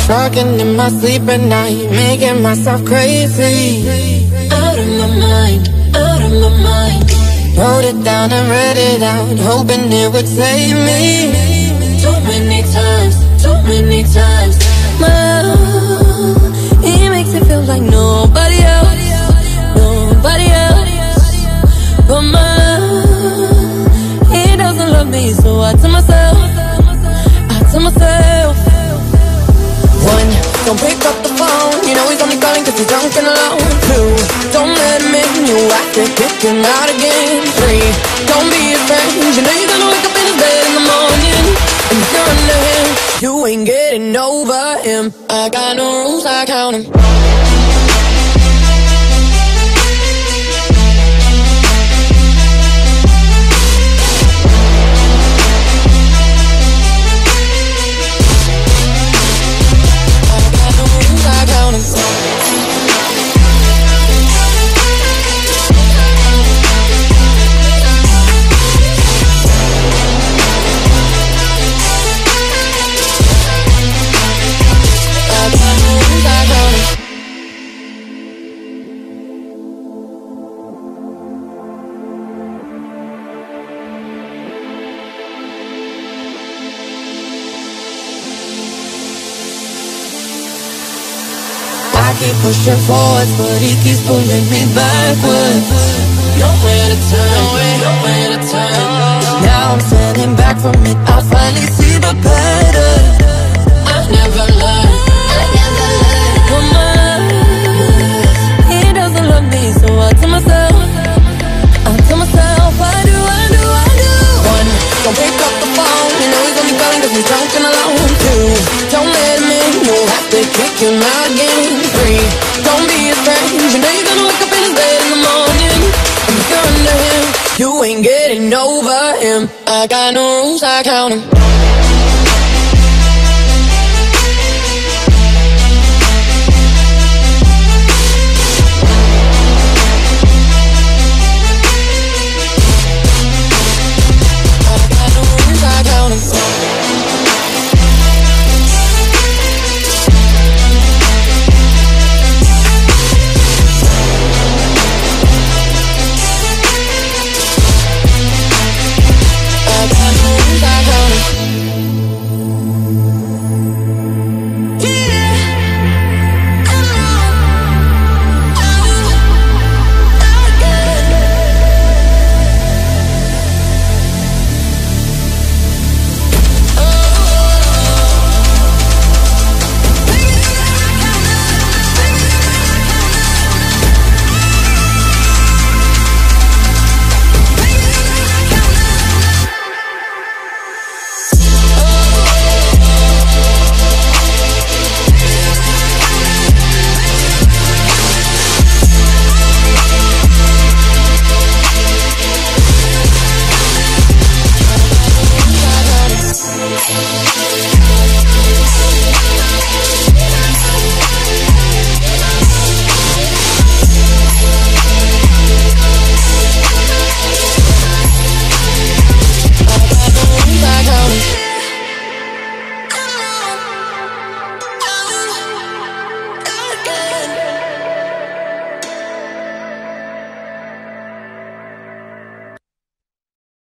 Talking in my sleep at night, making myself crazy. Out of my mind, out of my mind. Wrote it down and read it out, hoping it would save me. Too many times, too many times. My love, it makes it feel like nobody else, nobody else. But my love, he doesn't love me, so I tell myself, one, don't pick up the phone, you know he's only calling cause he's drunk and alone. Two, don't let him in, you have to kick him out again. Three, don't be his friend, you know you're gonna wake up in his bed in the morning. And if you're under him, you ain't getting over him. I got no rules, I count him. I keep pushing forwards, but he keeps pulling me backwards. Nowhere to turn, nowhere to turn. Now I'm standing back from it, I finally see the pattern. I never learned, I never learned. But my love, he doesn't love me, so I tell myself, I do. One, don't pick up the phone, you know he's only calling cause he's drunk and alone. Two, don't let him in, you'll have to kick him out again. Three, don't be his friend, you know you're gonna wake up in his bed in the morning. And if you're under him, you ain't getting over him. I got no rules, I count him.